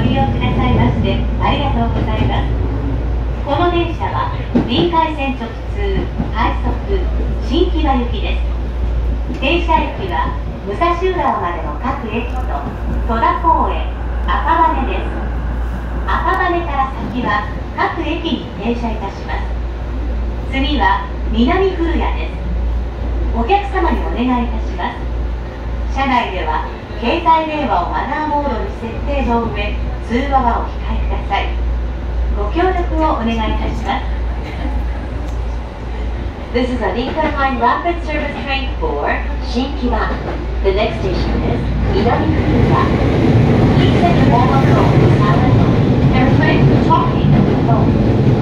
利用くださいましてありがとうございます。この電車は臨海線直通快速新木場行きです。停車駅は武蔵浦和までの各駅と戸田公園、赤羽です。赤羽から先は各駅に停車いたします。次は南古谷です。お客様にお願いいたします。車内では携帯電話をマナーモードに設定の上、通話はお控えください。ご協力をお願いいたします。This is a Lincoln Line Rapid Service train for Shinkiba. The next station is Minami Furuya. Please set your mobile phone to silent mode and refrain from talking to the phone.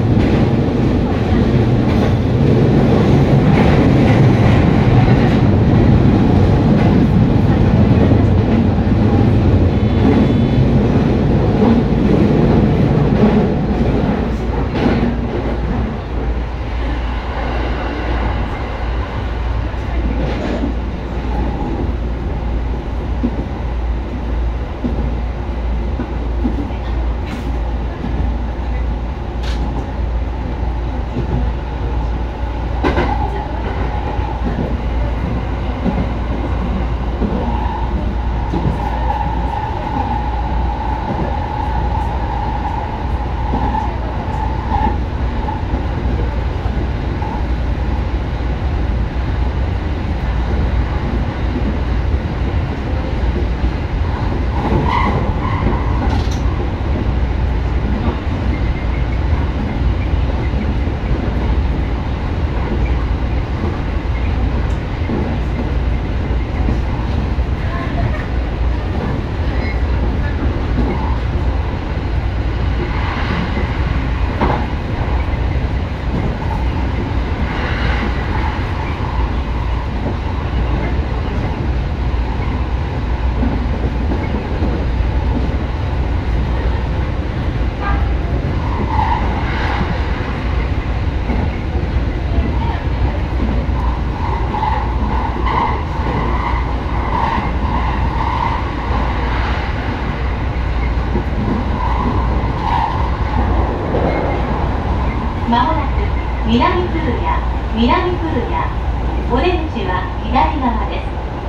まもなく南古谷、南古谷、お出口は左側です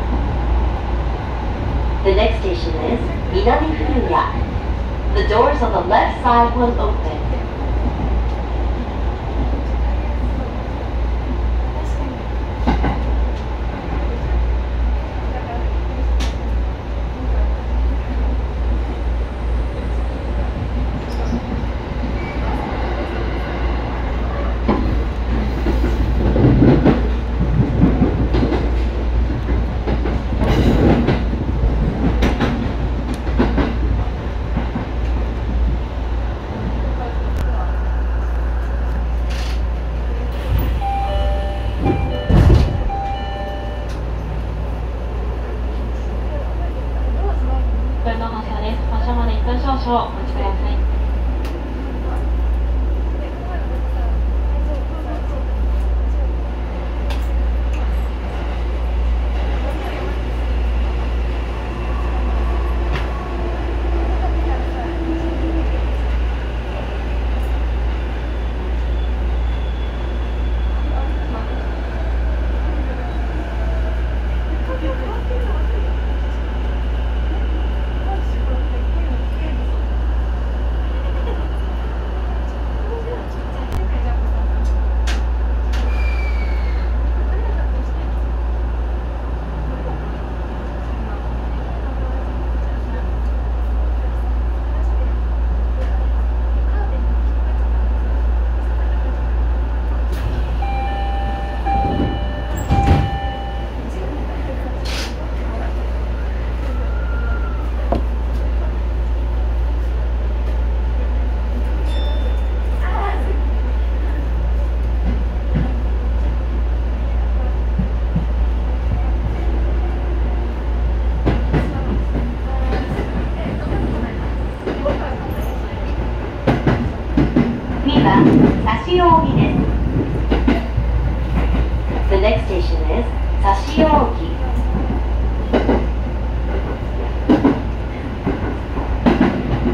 。The next station is Minami Furuya. The doors on the left side will open. 差し扇です。The next station is 差し扇。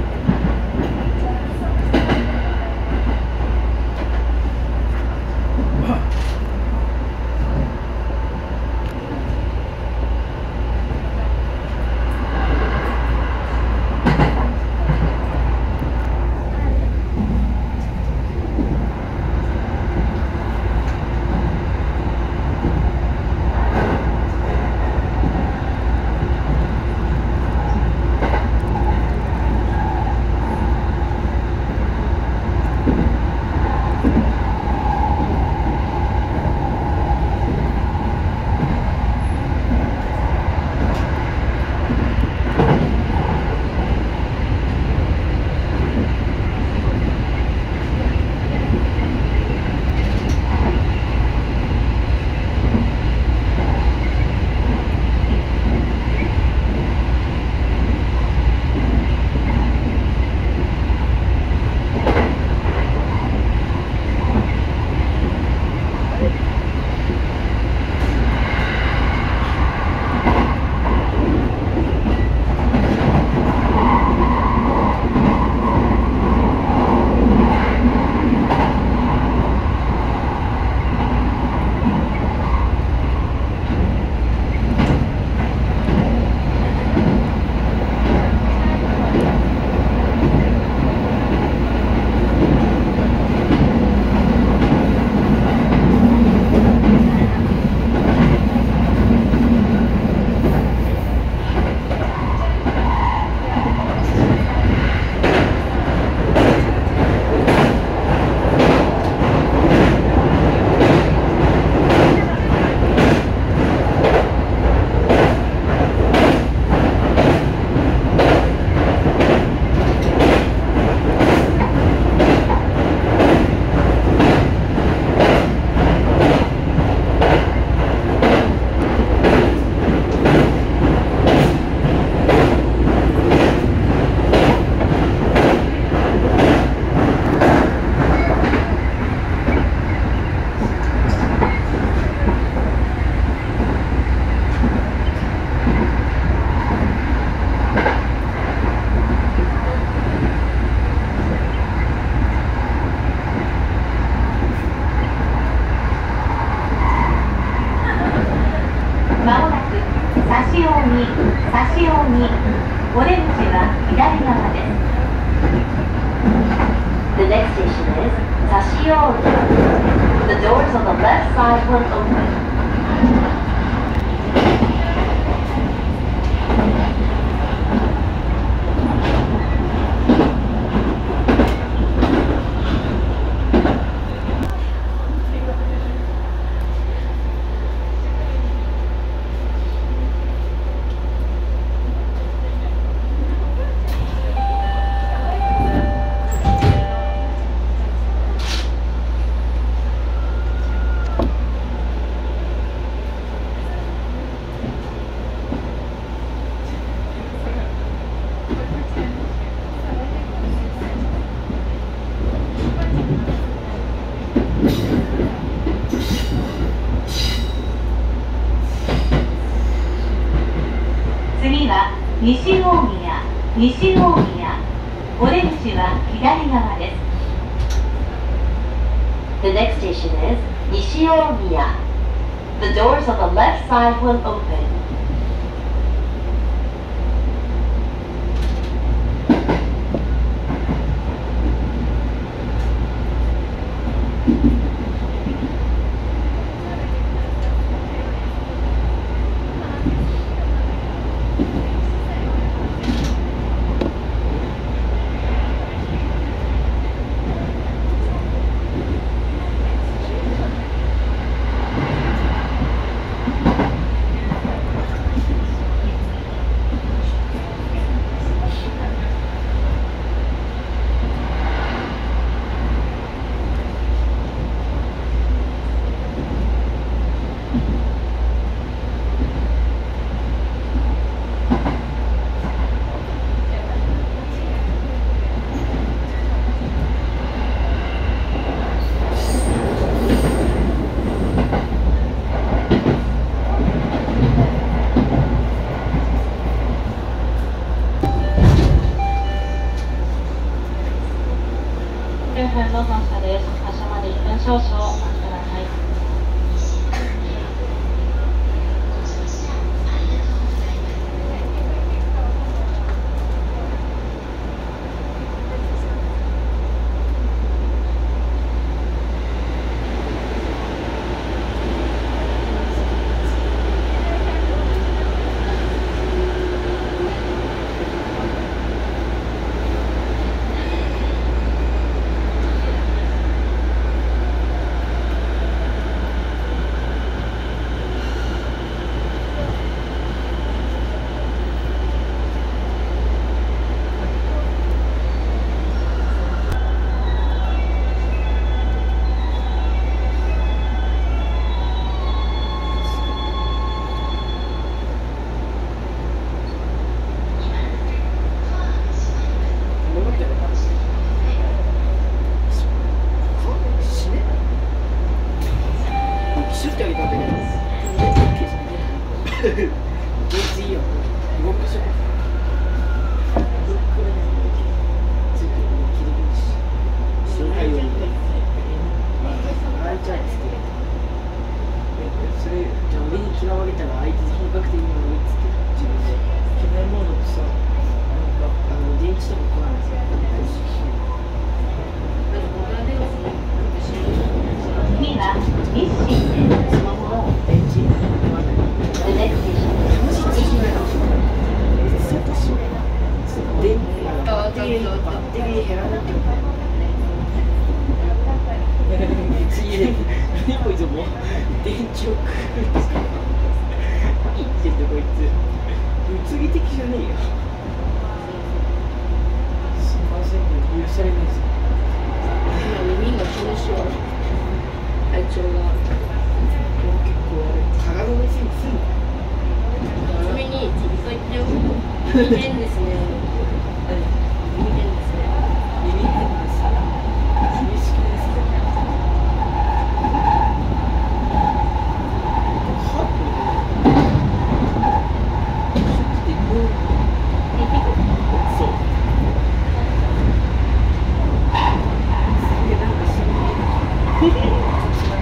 差し扇、お出口は左側です。The next station is Sashiori. The doors on the left side will open. 次は西大宮、西大宮。お出口は左側です。The next station is Nishiomiya. The doors on the left side will open. 9分の発車です。発車まで1分少々お待ちください。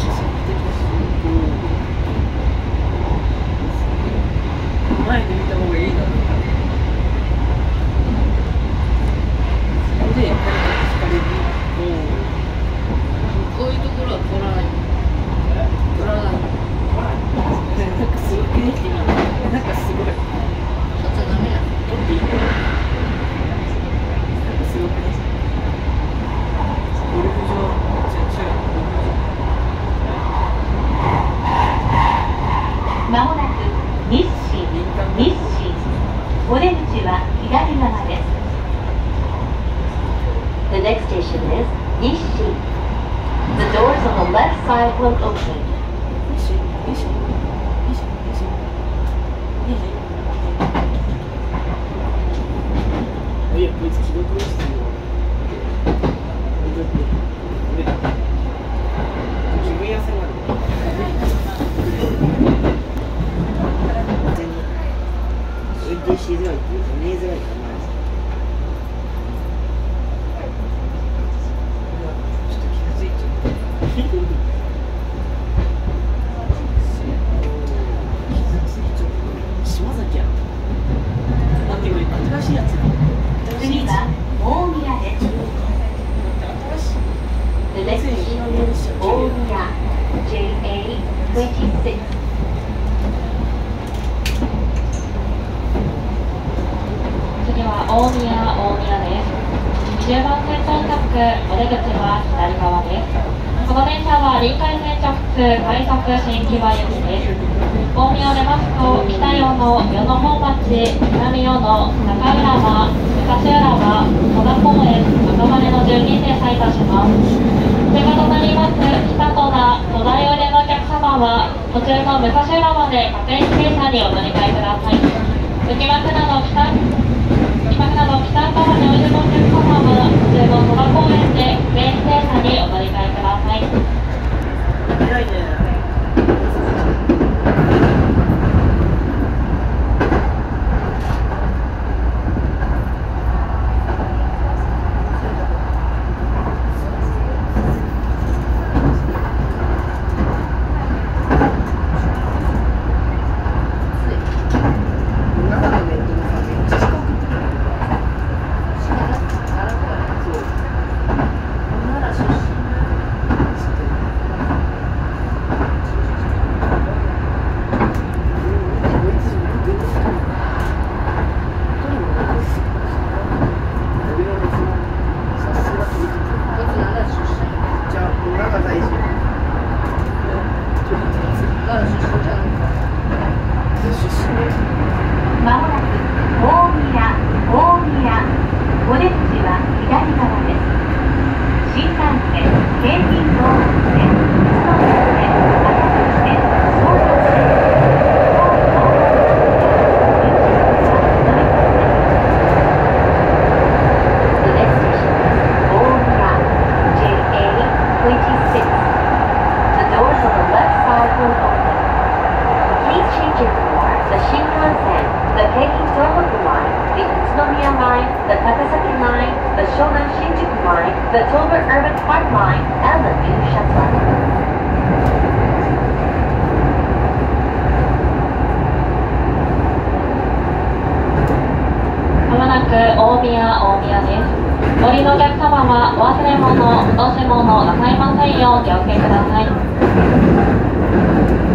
前で見た方が left side will open. いや、こいつ既読してるよ。気分屋さんが運転しづらいっていうか、見えづらいかな。ちょっと気がついちゃった。気がついちゃった。島崎やん。あ、でも新しいやつだ。 次は大宮です。The next is 大宮 JA26。 次は大宮です。20番線到着、お出口は左側です。この電車は臨海線直通快速新木場行きです。大宮を出ますと、北与野、与野本町、南与野、中浦和、昔浦和、戸田公園、赤羽の順に停車いたします。通過となります北戸田、戸田寄りのお客様は、途中の武蔵浦和で各駅停車にお乗り換えください。浮幕など北側においでのお客様は、途中の戸田公園で各駅停車にお乗り換えください。 偉いね。 大宮です。お降りのお客様はお忘れ物、落とし物なさいませんようお気をつけください。